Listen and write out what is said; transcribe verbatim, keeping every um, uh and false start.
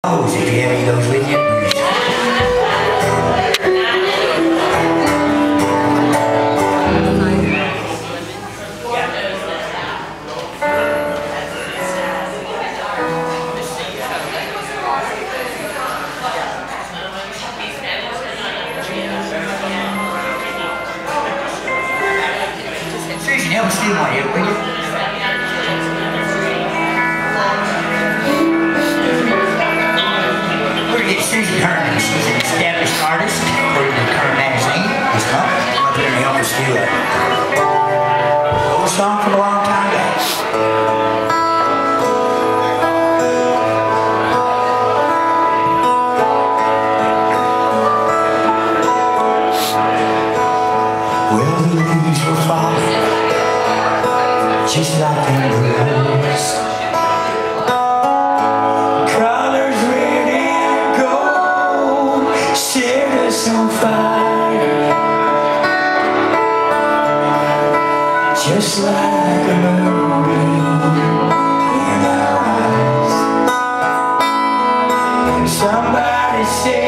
Oh, did you have any of those with you? Susan, help me steal one here, will you? Susan Herman, she's an established artist, according to the current magazine this month. I'm going to help us do a old song from a long time back. Well, the leaves were falling, just like in the rose. On fire, just like a moonbeam in our eyes. And somebody said